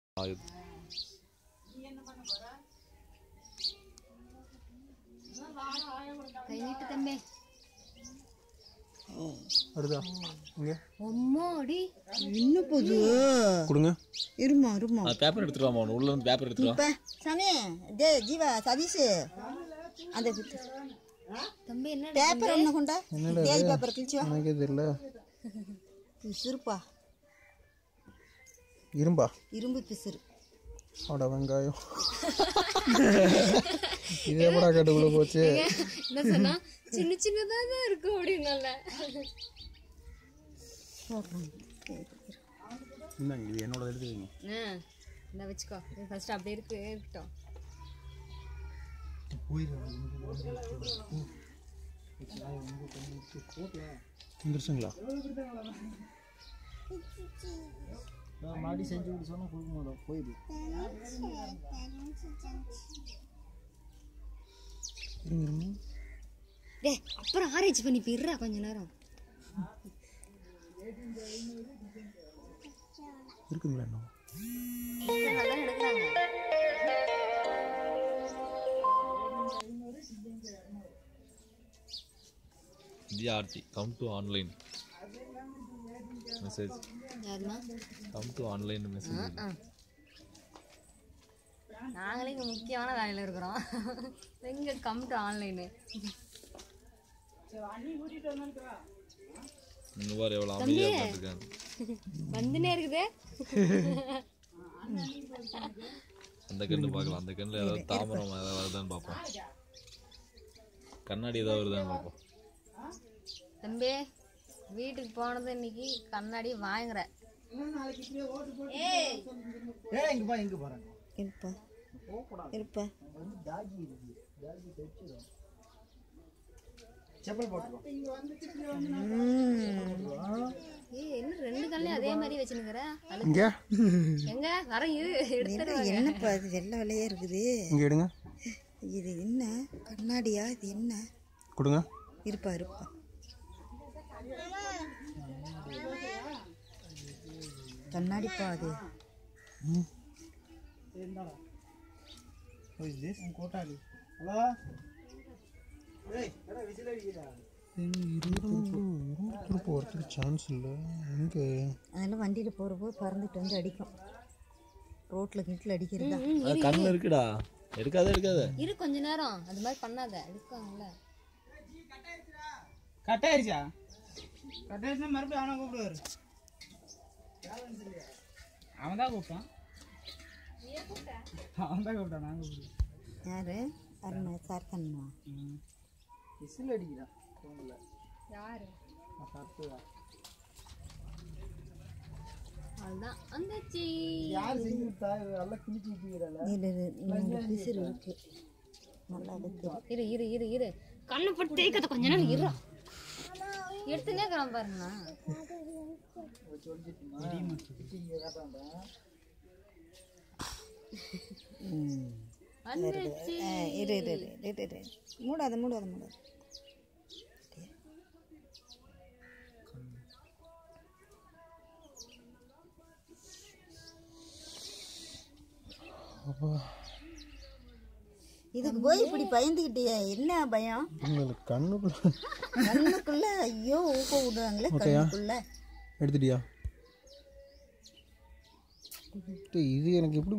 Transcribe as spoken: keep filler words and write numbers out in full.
கையிட்டு தம்பி வருதா இங்க அம்மாடி இன்னும் போது கொடுங்க இருமா இருமா பேப்பர் எடுத்துட்டு வாமா உள்ள இருந்து பேப்பர் எடுத்துட்டு வா சாமி டேய் ஜீவா சதீஷ் அந்த தம்பி என்ன பேப்பர் என்ன கொண்டா பேஜ் பேப்பர் கிழிச்சு வா எனக்கே தெரியல பிசுறுப்பா இரும்பா இரும்பு பிசுறு அட வெங்காயம் இதே படா கட்டுக்குள்ள போச்சு என்ன சொன்னா சின்ன சின்னதா தான் இருக்கும் அப்படினால இந்தாங்க இது என்னோட எடுத்துக்கங்க இந்த வச்சுக்கோ ஃபர்ஸ்ட் அப்படியே இருக்கு இருக்கட்டும் வந்துருச்சுங்களா மாடி செஞ்சு விட்டு சொன்னா கொடுக்க மாட்டோம் போயிடு டே அப்புறம் ஆரேஞ்ச் பண்ணி போயிடுறா கொஞ்ச நேரம் இருக்குங்களா இன்னும் நல்லா எடுக்கிறாங்க GRT come to online message யாருமா கம் டு ஆன்லைன் மெசேஜ் நாங்களே இங்கே முக்கியமான வேலையில் இருக்கிறோம் எங்கே கம் டு ஆன்லைனு இந்த மாதிரி எவ்வளோ அமைதியாக பார்த்துருக்காங்க வந்துனே இருக்குது அந்த கண்ணு பார்க்கலாம் அந்த கண்ணில் ஏதாவது தாமரம் ஏதாவது வருதான்னு பார்ப்போம் கண்ணாடி ஏதாவது வருதான்னு பார்ப்போம் தம்பி வீட்டுக்கு போனது இன்னைக்கு கண்ணாடி வாங்குற இங்க பா இங்க போறேன் இருப்பா இருப்பா செப்பல் போட்டுக்கோ ஏய் என்ன ரெண்டு கண்ணையும் அதே மாதிரி வச்சுனுக்குற இங்க எங்க வர இரு எடுத்துட்டு என்னப்பா இது வெள்ளை வெள்ளையே இருக்குது இங்க எடுங்க இது என்ன கண்ணாடியா இது என்ன கொடுங்க இருப்பா இருப்பா கண்ணாடிப்பா அது கோட்டாளி ஹலோ போகிறதுக்கு சான்ஸ் இல்லை எங்கே அதெல்லாம் வண்டியில் போகிறப்போ பறந்துட்டு வந்து அடிக்கும் ரோட்டில் கிட்டில் அடிக்கிறதா கண்ணில் இருக்குடா எடுக்காத எடுக்காத இரு கொஞ்ச நேரம் அது மாதிரி பண்ணாத எடுக்காங்கல்ல கட் ஆயிடுச்சா கட் ஆயிடுச்சுன்னா மறுபடியும் அவனை கூப்பிடுவாரு அவன் தான் கூப்பிட்டான் அவன் தான் கூப்பிட்டான் நான் கூப்பிடுவேன் யாரு அருணா சார் கண்ணா விசில் அடிக்கிறான் ஃபோனில் யாரு கரெக்டுதான் அதுதான் வந்துச்சு யார் செஞ்சு விட்டா நல்லா கிழிச்சு விட்டுக்கிறாள் இது பிசிறு இருக்கு நல்லா இருக்கு இரு இரு இரு இரு கண்ணு போட்டு தேய்க்கத கொஞ்ச நேரம் இரு எடுத்துனே இருக்கிறான் பாருங்கண்ணா வந்துச்சு இரு இரு இரு இரு மூடாத மூடாத மூடாத இதுக்கு போய் இப்படி பயந்துக்கிட்டியா என்ன பயம் கண்ணுக்குள்ள கண்ணுக்குள்ள ஐயோ ஊக்க விடுறாங்களே கண்ணுக்குள்ள எடுத்துட்டியா இது எனக்கு எப்படி